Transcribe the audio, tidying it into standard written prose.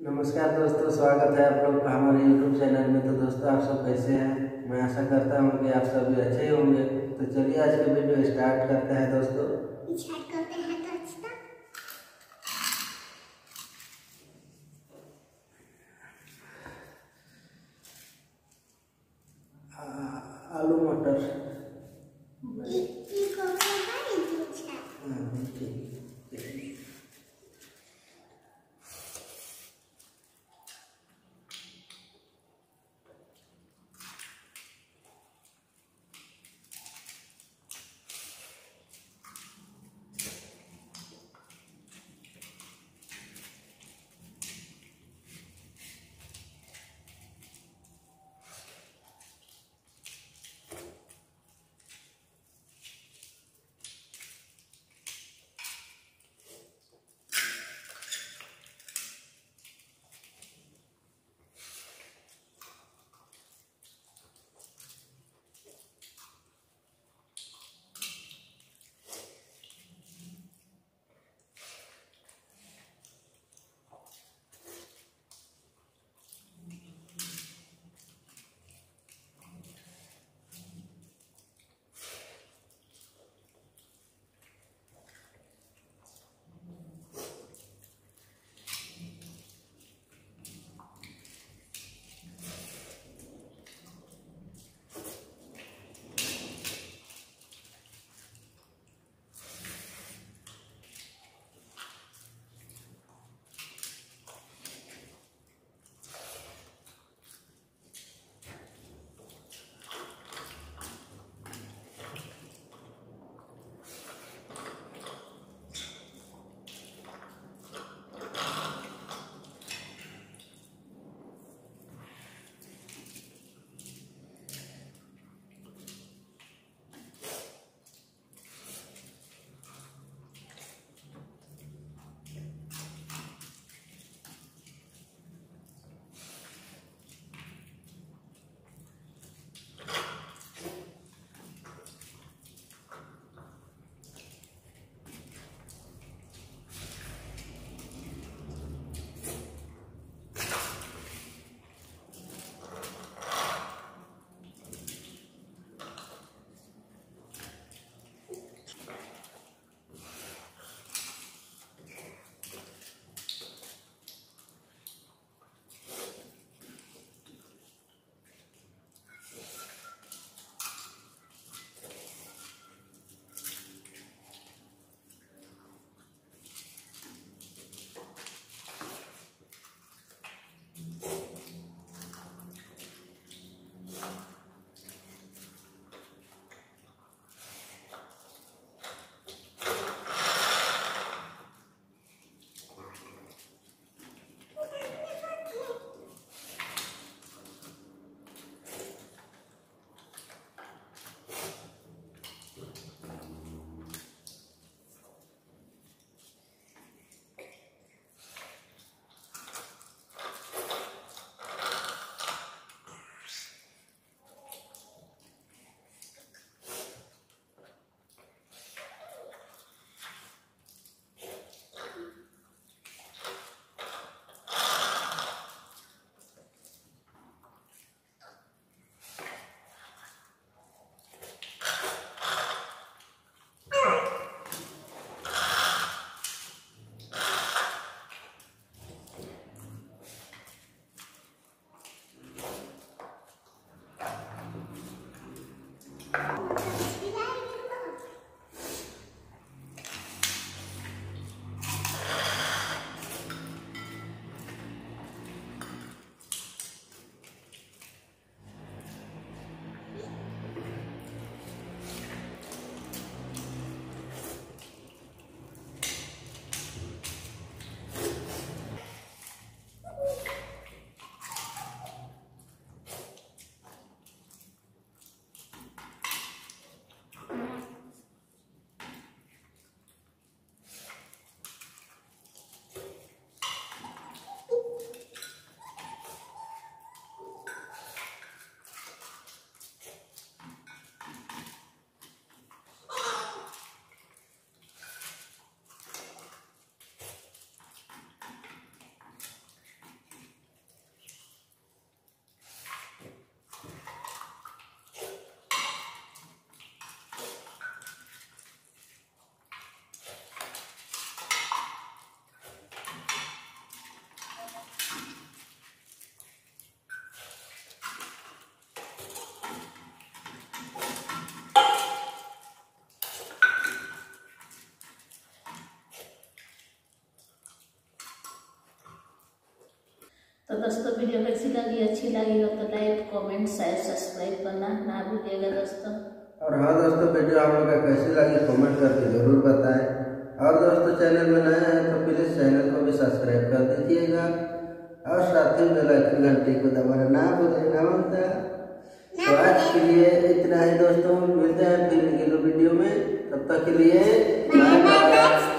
नमस्कार दोस्तों, स्वागत है आप लोग का हमारे YouTube चैनल में। तो दोस्तों, आप सब कैसे हैं? मैं आशा करता हूं कि आप सभी अच्छे होंगे। तो चलिए आज के वीडियो स्टार्ट करते हैं दोस्तों। आलू मटर तो दोस्तों वीडियो कैसी लगी, अच्छी लगी हो तो लाइक कमेंट शेयर सब्सक्राइब करना ना भूलिएगा दोस्तों। और हाँ दोस्तों, वीडियो आप लोग का कैसी लगी कमेंट करके जरूर बताएं। और दोस्तों चैनल में नए हैं तो प्लीज़ चैनल को भी सब्सक्राइब कर दीजिएगा और साथ ही बेल आइकन घंटी को दबाना ना भूलें ना बनता। तो आज के लिए इतना ही दोस्तों, मिलते हैं फिर अगले वीडियो में, तब तक के लिए बाय बाय।